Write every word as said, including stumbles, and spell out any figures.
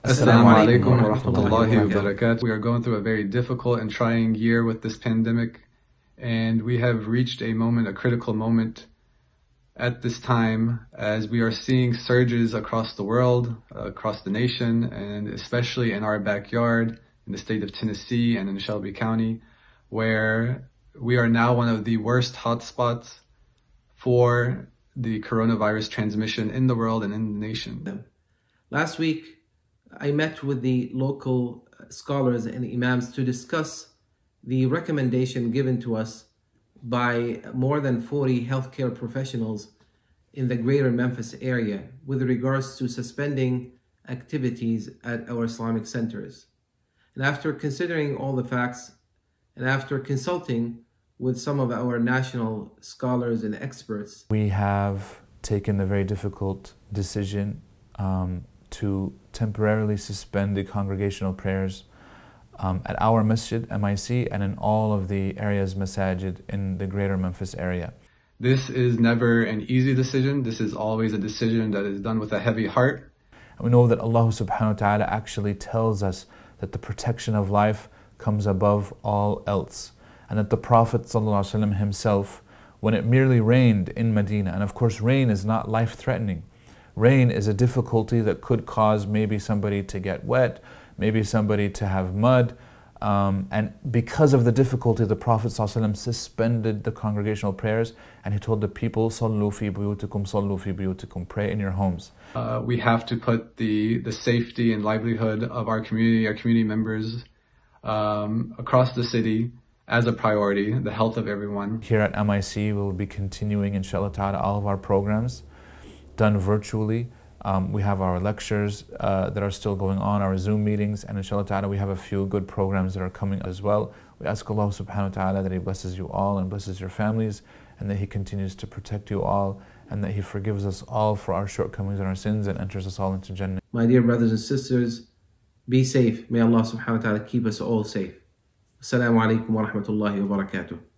Assalamu alaikum wa rahmatullahi wa barakatuh. We are going through a very difficult and trying year with this pandemic, and we have reached a moment, a critical moment at this time, as we are seeing surges across the world, uh, across the nation, and especially in our backyard, in the state of Tennessee and in Shelby County, where we are now one of the worst hotspots for the coronavirus transmission in the world and in the nation. Last week, I met with the local scholars and imams to discuss the recommendation given to us by more than forty healthcare professionals in the greater Memphis area with regards to suspending activities at our Islamic centers. And after considering all the facts and after consulting with some of our national scholars and experts, we have taken the very difficult decision um, to temporarily suspend the congregational prayers um, at our masjid, M I C, and in all of the areas masajid in the greater Memphis area. This is never an easy decision. This is always a decision that is done with a heavy heart. And we know that Allah subhanahu wa ta'ala actually tells us that the protection of life comes above all else, and that the Prophet ﷺ himself, when it merely rained in Medina, and of course rain is not life-threatening, rain is a difficulty that could cause maybe somebody to get wet, maybe somebody to have mud. Um, and because of the difficulty, the Prophet ﷺ suspended the congregational prayers, and he told the people, Sallu fi buyutikum, sallu fi buyutikum, pray in your homes. Uh, we have to put the, the safety and livelihood of our community, our community members um, across the city as a priority, the health of everyone. Here at M I C, we will be continuing, inshallah ta'ala, all of our programs done virtually. Um, we have our lectures uh, that are still going on, our Zoom meetings, and inshallah ta'ala we have a few good programs that are coming as well. We ask Allah subhanahu wa ta'ala that He blesses you all and blesses your families, and that He continues to protect you all, and that He forgives us all for our shortcomings and our sins and enters us all into Jannah. My dear brothers and sisters, be safe. May Allah subhanahu wa ta'ala keep us all safe. Assalamu alaikum wa rahmatullahi wa barakatuh.